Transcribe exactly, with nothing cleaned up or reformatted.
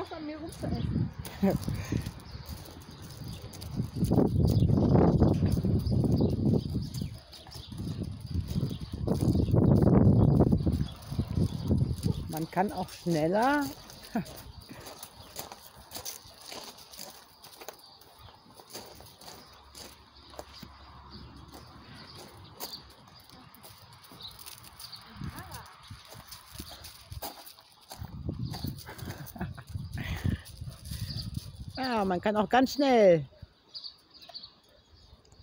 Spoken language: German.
Spaß an mir rumzuessen. Man kann auch schneller. Ja, man kann auch ganz schnell.